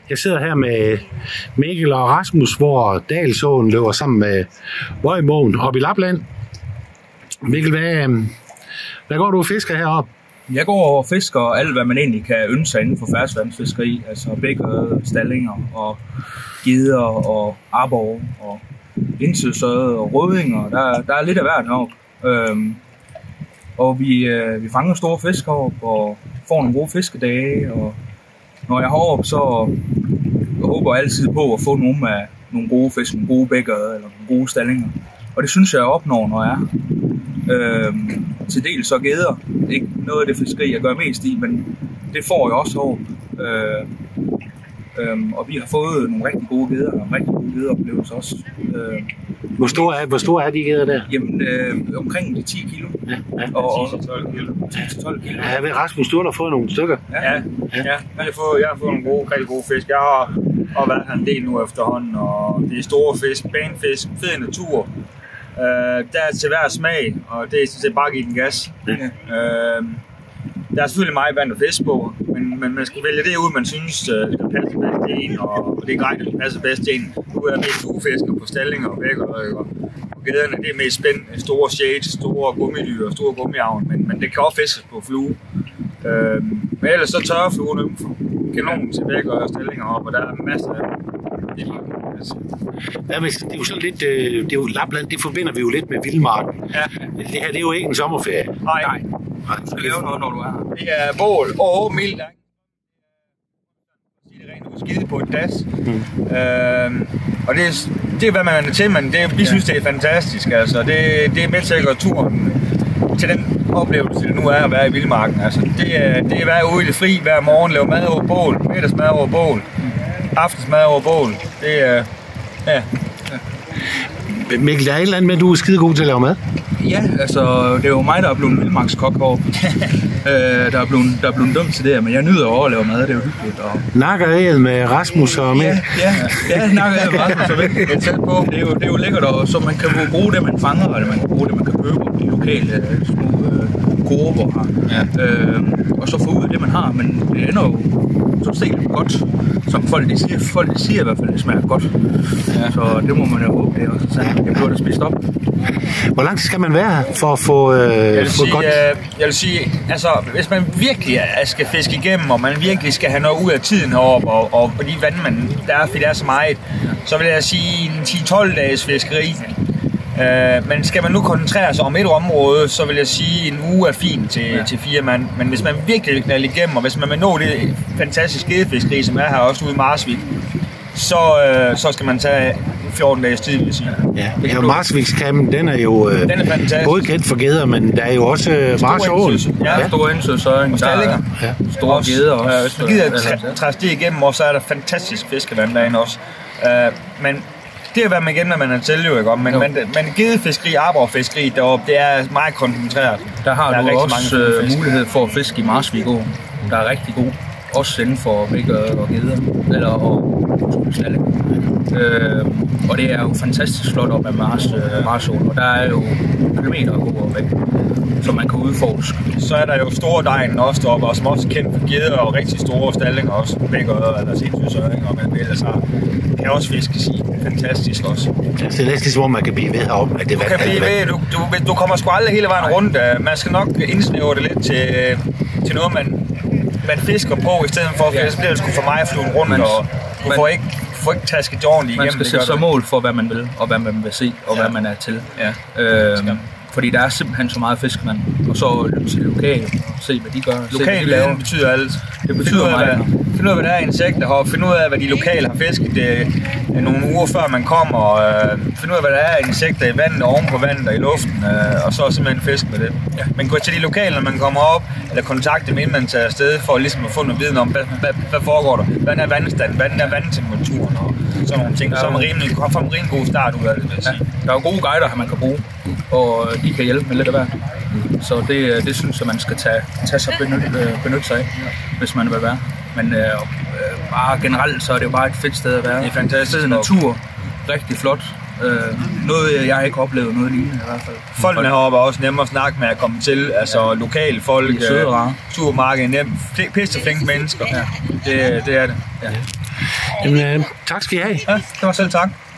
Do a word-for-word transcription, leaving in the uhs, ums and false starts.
Jeg sidder her med Mikkel og Rasmus, hvor Dalsåen løber sammen med Vojmåen oppe i Lapland. Mikkel, hvad, hvad går du og fisker heroppe? Jeg går og fisker alt, hvad man egentlig kan ønske sig inden for ferskvandsfiskeri. Altså bækker, stallinger og gider og arbor og indsøsøde og rødvinger. Der, der er lidt af hvert heroppe. Øhm, og vi, øh, vi fanger store fisk heroppe og får nogle gode fiskedage. Og når jeg er heroppe, så jeg håber jeg altid på at få nogle af nogle gode fisk, nogle gode bækker eller nogle gode stallinger. Og det synes jeg, jeg opnår, når jeg er. Øhm, til dels så geder. Ikke noget af det fiskeri, jeg gør mest i, men det får jeg også heroppe. Øh, øhm, og vi har fået nogle rigtig gode geder, og rigtig gode gederoplevelser også. Øh, hvor, store er, hvor store er de geder der? Jamen, øh, omkring de ti kilo. Ja, ja. Og ti til tolv kilo. ti til tolv kilo. Ja, ved Rasmus, du har da fået nogle stykker. Ja, ja. ja. Jeg, har fået, jeg har fået nogle gode, rigtig gode fisk. Jeg har, har været her en del nu efterhånden, og det er store fisk, banefisk, fed natur. Uh, der er til hver smag, og det er sådan set bare at give den gas. Ja. Uh, der er selvfølgelig meget vand og fisk på, men, men man skal vælge det ud, man synes, uh, der passer bedst til en, og, og det er grejt, at det passer bedst til en. Nu er der mest ugefisker på stallinger og vækker, og, og gederne, det er mest spændende. Store shades, store gummidyr og store gummiavn, men, men det kan også fiskes på flue. Uh, men ellers så tørrer fluen ømfor. Kanonen til vækker og stallinger op, og der er masser af dem. Ja, men det er jo sådan lidt, det er jo Lapland, det forbinder vi jo lidt med vildmarken. Ja. Det her, det er jo ikke en sommerferie. Nej, nej. Du skal lave noget, når du er her. Det er bål og mild. Det er rent skide på et das. Mm. Øhm, og det er, det er, hvad man er til, men det, vi synes, det er fantastisk. Altså, det, det er med til at gøre turen til den oplevelse, det nu er at være i vildmarken. Altså, det, er, det er at være ude i det fri hver morgen, lave mad over bål, middagsmad over bål. Aftensmad over bål. Det er... Ja. ja. Mikkel, der er et eller andet med, at du er skide god til at lave mad? Ja, altså, det er jo mig, der er blevet en vildmarkskok heroppe. øh, der, er blevet, der er blevet dømt til det, men jeg nyder over at lave mad, det er jo hyggeligt. Og... Nakkeræget med Rasmus og Mikkel? Ja, ja, ja nakkeræget med Rasmus og Mikkel. Det er tæt på. Det er jo, det er jo lækkert, og så man kan bruge det, man fanger, eller man kan bruge det, man kan købe de lokale små øh, grupper her. Ja. Øh, og så få ud af det, man har, men det ender jo så set godt, som folk de siger. Folk de siger i hvert fald, det smager godt. Ja. Så det må man jo håbe, det er også sandt. Jeg bliver da spist op. Hvor lang tid skal man være her for at få, øh, jeg vil få sige, godt? Øh, jeg vil sige, altså, hvis man virkelig skal fiske igennem, og man virkelig skal have noget ud af tiden heroppe, og, og de vand, man, der er, fordi der er så meget, så vil jeg sige en ti til tolv dages fiskeri. Uh, men skal man nu koncentrere sig om et område, så vil jeg sige, at en uge er fint til, ja. til fire mand. Men hvis man virkelig vil knalde igennem, og hvis man vil nå det fantastiske gedefiskeri, som er her også ude i Marsvik, så, uh, så skal man tage fjorten dages tid, vil jeg sige. Ja, ja, Marsvikskampen, den er jo uh, den er både kendt for geder, men der er jo også uh, Marsåen. Ja, ja, store indsøsøring, stallinger. Ja. Store geder også. Uh, hvis man gider at træsse det igennem, og så er der fantastisk fiskevand derinde også. Uh, men det er hvad man igen, når man er til, jo ikke om, men, men, men gedefiskeri, arborfiskeri deroppe, det er meget koncentreret. Der har der du også mange mulighed for at fiske i Marsvikåen, der er rigtig god. Også inden for bækker og geder, eller og stalling. Øh, og det er jo fantastisk flot op ad Mars, øh, Marsåen, og der er jo kilometer at gå væk, som man kan udforske. Så er der jo store dejen også deroppe, og som også er kendt for geder og rigtig store stallinger også, bækker eller sindssygsøring, og man ellers har. Kan også fiskes i. Fantastisk også. Det er næsten som om man kan blive ved heroppe. At det du kan blive ved. Du, du, du kommer sgu aldrig hele vejen rundt. Man skal nok indsnævre det lidt til, til noget, man, man fisker på, i stedet for at fiske. Så bliver det sgu for mig at flyve rundt, man, og du man, får ikke, du får ikke tasket ordentligt igennem. Man skal sætte sig mål for, hvad man vil, og hvad man vil se, og ja. hvad man er til. Ja. Øhm, fordi der er simpelthen så meget fisk, man og så lytte til lokale og se, hvad de gør. Lokal viden betyder alt. Det betyder find meget. Find ud af, hvad der er insekter her. Find ud af, hvad de lokale har fisket det, nogle uger før man kommer. Og, øh, find ud af, hvad der er insekter i vandet, oven på vandet og i luften. Øh, og så simpelthen fisk med det. Ja. Men gå til de lokale, når man kommer op, eller kontakte dem, inden man tager afsted, for ligesom at få noget viden om, hvad, hvad, hvad foregår der. Hvordan er vandstanden, hvordan er vandtemperaturen og sådan nogle ting. Så er man rimelig, får en rimelig god start ud af det, vil jeg sige. Ja. Der er jo gode guider, man kan bruge, og de kan hjælpe med lidt af hvert. Så det, det synes jeg, man skal tage, tage sig benytte, benytte sig af, hvis man vil være. Men øh, bare generelt, så er det jo bare et fedt sted at være. Det er fantastisk. Natur, rigtig flot. Øh, noget, jeg ikke oplevet noget lignende i hvert fald. Folkene heroppe er også nemmere at snakke med at komme til. Altså ja. lokale folk, søde rare. Supermarked, nem, pisse flinke mennesker. Ja. Det, det er det. Ja. Jamen, øh, tak skal I have. Ja, det var selv tak.